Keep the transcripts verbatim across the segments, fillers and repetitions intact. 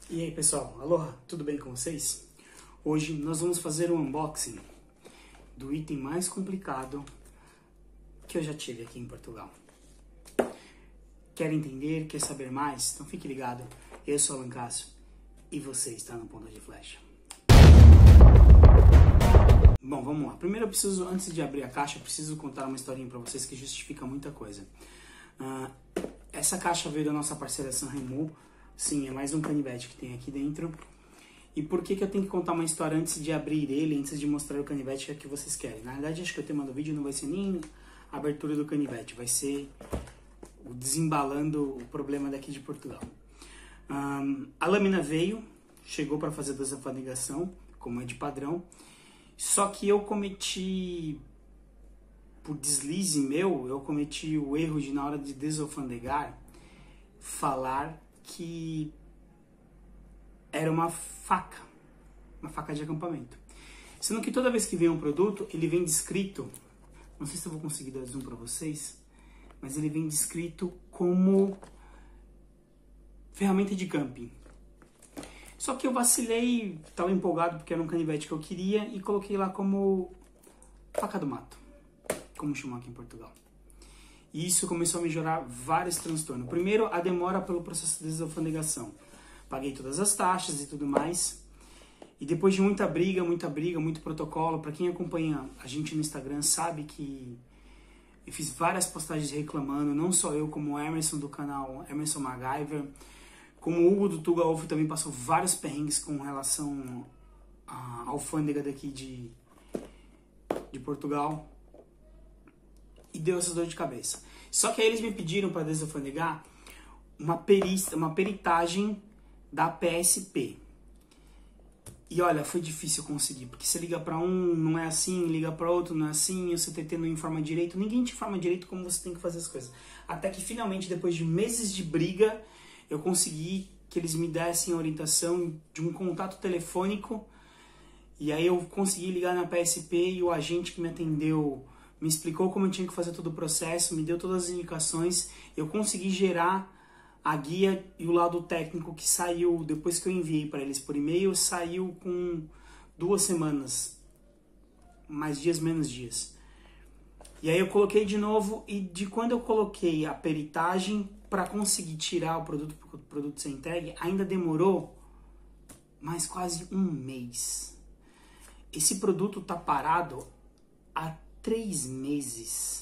E aí pessoal, aloha, tudo bem com vocês? Hoje nós vamos fazer um unboxing do item mais complicado que eu já tive aqui em Portugal. Quer entender, quer saber mais? Então fique ligado, eu sou o Alan Cássio e você está no Ponta de Flecha. Bom, vamos lá. Primeiro eu preciso, antes de abrir a caixa, eu preciso contar uma historinha para vocês que justifica muita coisa. Uh, essa caixa veio da nossa parceira Sanremo. Sim, é mais um canivete que tem aqui dentro. E por que que eu tenho que contar uma história antes de abrir ele, antes de mostrar o canivete que vocês querem? Na verdade, acho que o tema do vídeo não vai ser nem a abertura do canivete, vai ser o desembalando o problema daqui de Portugal. Um, a lâmina veio, chegou para fazer a desalfandegação, como é de padrão, só que eu cometi, por deslize meu, eu cometi o erro de, na hora de desalfandegar, falar que era uma faca, uma faca de acampamento. Sendo que toda vez que vem um produto, ele vem descrito, não sei se eu vou conseguir dar zoom para vocês, mas ele vem descrito como ferramenta de camping. Só que eu vacilei, estava empolgado porque era um canivete que eu queria e coloquei lá como faca do mato, como chamam aqui em Portugal. E isso começou a me gerar vários transtornos. Primeiro, a demora pelo processo de desalfandegação. Paguei todas as taxas e tudo mais. E depois de muita briga, muita briga, muito protocolo, para quem acompanha a gente no Instagram sabe que eu fiz várias postagens reclamando, não só eu, como o Emerson do canal Emerson MacGyver, como o Hugo do Tuga Wolf também passou vários perrengues com relação à alfândega daqui de, de Portugal. E deu essa dor de cabeça. Só que aí eles me pediram para desalfandegar uma, perista, uma peritagem da P S P. E olha, foi difícil conseguir, porque você liga para um, não é assim, liga para outro, não é assim, o C T T não informa direito, ninguém te informa direito como você tem que fazer as coisas. Até que finalmente, depois de meses de briga, eu consegui que eles me dessem a orientação de um contato telefônico, e aí eu consegui ligar na P S P e o agente que me atendeu me explicou como eu tinha que fazer todo o processo, me deu todas as indicações, eu consegui gerar a guia e o lado técnico que saiu, depois que eu enviei para eles por e-mail, saiu com duas semanas, mais dias, menos dias. E aí eu coloquei de novo, e de quando eu coloquei a peritagem para conseguir tirar o produto, para o produto ser entregue, ainda demorou mais quase um mês. Esse produto tá parado há três meses.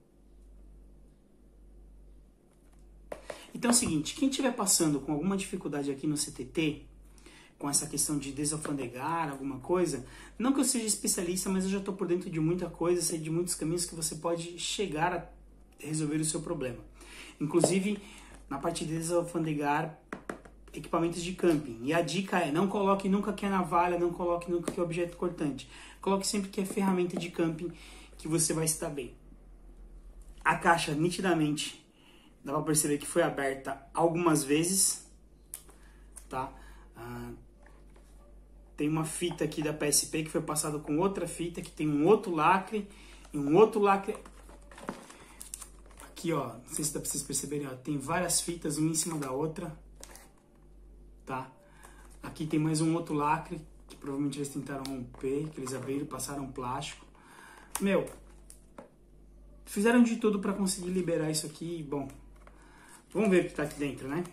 Então é o seguinte, quem estiver passando com alguma dificuldade aqui no C T T, com essa questão de desalfandegar, alguma coisa, não que eu seja especialista, mas eu já estou por dentro de muita coisa, sei de muitos caminhos que você pode chegar a resolver o seu problema. Inclusive, na parte de desalfandegar equipamentos de camping. E a dica é, não coloque nunca que é navalha, não coloque nunca que é objeto cortante. Coloque sempre que é ferramenta de camping, que você vai estar bem. A caixa, nitidamente, dá pra perceber que foi aberta algumas vezes, tá? Ah, tem uma fita aqui da P S P que foi passada com outra fita, que tem um outro lacre e um outro lacre. Aqui, ó, não sei se dá pra vocês perceberem, ó, tem várias fitas, uma em cima da outra, tá? Aqui tem mais um outro lacre, que provavelmente eles tentaram romper, que eles abriram, passaram plástico. Meu, fizeram de tudo pra conseguir liberar isso aqui, bom, vamos ver o que tá aqui dentro, né?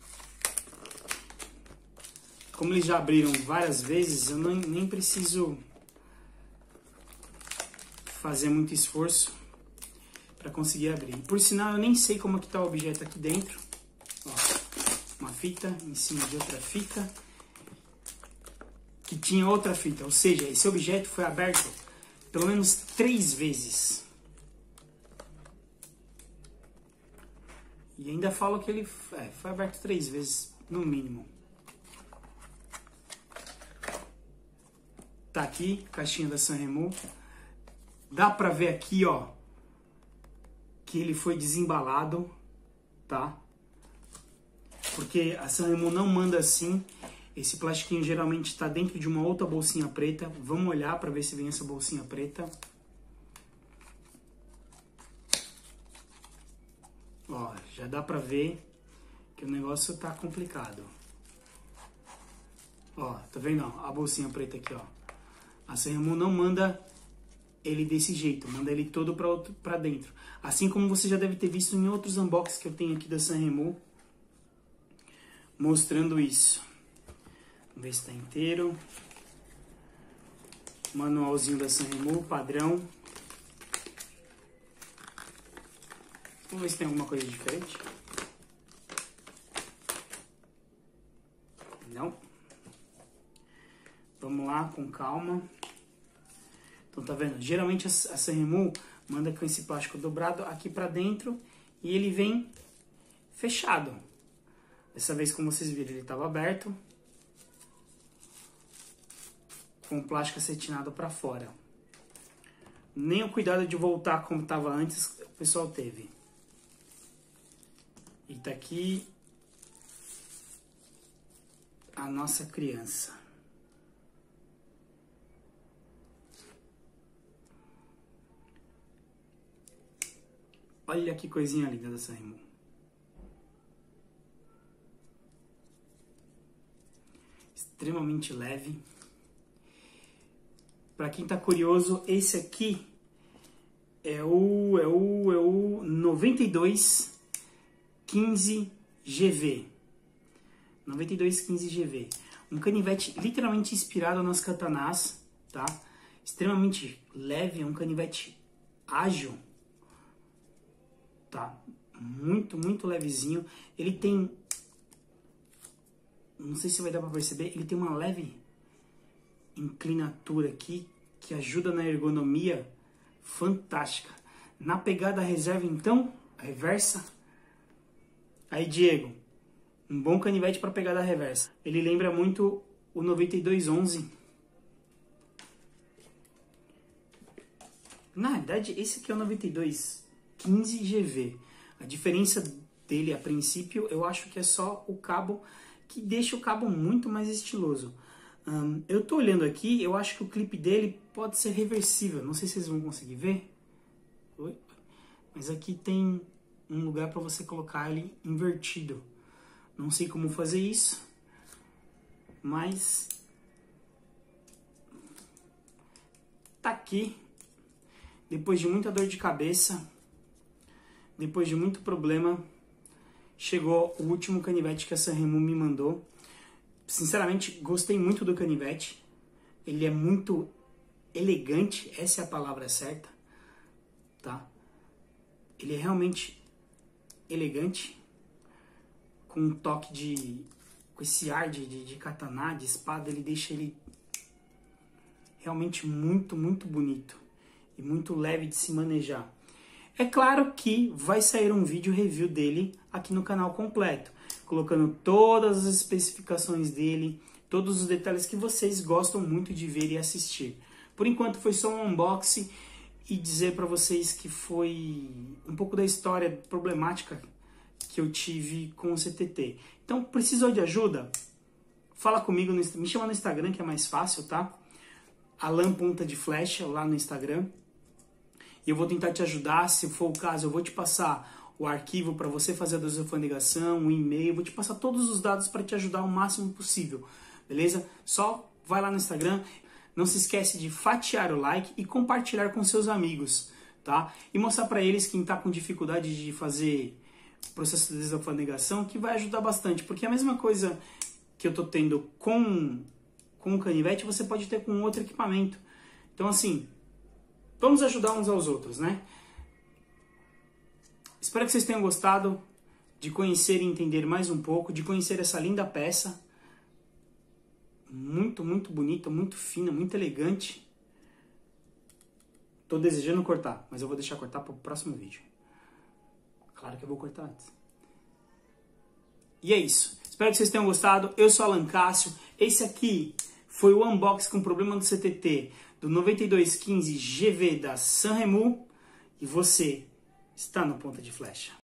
Como eles já abriram várias vezes, eu não, nem preciso fazer muito esforço para conseguir abrir. Por sinal, eu nem sei como é que tá o objeto aqui dentro. Ó, uma fita em cima de outra fita, que tinha outra fita. Ou seja, esse objeto foi aberto pelo menos três vezes. E ainda falo que ele é, foi aberto três vezes, no mínimo. Tá aqui, caixinha da Sanremo. Dá pra ver aqui, ó, que ele foi desembalado, tá? Porque a Sanremo não manda assim. Esse plastiquinho geralmente está dentro de uma outra bolsinha preta. Vamos olhar para ver se vem essa bolsinha preta. Ó, já dá pra ver que o negócio tá complicado. Ó, tá vendo? Ó, a bolsinha preta aqui, ó. A Sanremo não manda ele desse jeito, manda ele todo pra, outro, pra dentro. Assim como você já deve ter visto em outros unboxings que eu tenho aqui da Sanremo, mostrando isso. Vamos ver se tá inteiro. Manualzinho da Sanremo, padrão. Vamos ver se tem alguma coisa diferente. Não. Vamos lá, com calma. Então, tá vendo? Geralmente a Sanremo manda com esse plástico dobrado aqui pra dentro e ele vem fechado. Dessa vez, como vocês viram, ele estava aberto, com o plástico acetinado pra fora. Nem o cuidado de voltar como estava antes o pessoal teve. E tá aqui a nossa criança. Olha que coisinha linda da Sanremo. Extremamente leve. Para quem tá curioso, esse aqui é o é o é o noventa e dois quinze G V. noventa e dois quinze G V. Um canivete literalmente inspirado nas katanás, tá? Extremamente leve, é um canivete ágil. Tá? Muito, muito levezinho. Ele tem, não sei se vai dar para perceber, ele tem uma leve inclinatura aqui que ajuda na ergonomia fantástica. Na pegada reserva, então, a reversa. Aí, Diego, um bom canivete para pegada reversa. Ele lembra muito o noventa e dois onze. Na realidade, esse aqui é o noventa e dois quinze G V. A diferença dele, a princípio, eu acho que é só o cabo, que deixa o cabo muito mais estiloso. Um, eu tô olhando aqui, eu acho que o clipe dele pode ser reversível. Não sei se vocês vão conseguir ver. Oi? Mas aqui tem um lugar para você colocar ele invertido. Não sei como fazer isso, mas tá aqui. Depois de muita dor de cabeça, depois de muito problema, chegou o último canivete que a Sanremo me mandou. Sinceramente, gostei muito do canivete. Ele é muito elegante, essa é a palavra certa, tá? Ele é realmente elegante, com um toque de... com esse ar de, de, de katana, de espada, ele deixa ele realmente muito, muito bonito e muito leve de se manejar. É claro que vai sair um vídeo review dele aqui no canal completo, colocando todas as especificações dele, todos os detalhes que vocês gostam muito de ver e assistir. Por enquanto foi só um unboxing e dizer para vocês que foi um pouco da história problemática que eu tive com o C T T. Então, precisou de ajuda? Fala comigo, no, me chama no Instagram que é mais fácil, tá? Alan Ponta de Flecha, lá no Instagram. E eu vou tentar te ajudar, se for o caso, eu vou te passar o arquivo para você fazer a desalfandegação, o e-mail, vou te passar todos os dados para te ajudar o máximo possível, beleza? Só vai lá no Instagram, não se esquece de fatiar o like e compartilhar com seus amigos, tá? E mostrar para eles quem está com dificuldade de fazer o processo de desalfandegação, que vai ajudar bastante, porque a mesma coisa que eu tô tendo com, com o canivete, você pode ter com outro equipamento. Então, assim, vamos ajudar uns aos outros, né? Espero que vocês tenham gostado de conhecer e entender mais um pouco, de conhecer essa linda peça. Muito, muito bonita, muito fina, muito elegante. Tô desejando cortar, mas eu vou deixar cortar para o próximo vídeo. Claro que eu vou cortar antes. E é isso. Espero que vocês tenham gostado. Eu sou Alan Cássio. Esse aqui foi o unboxing com problema do C T T do noventa e dois quinze G V da Sanremo. E você está no Ponta de Flecha.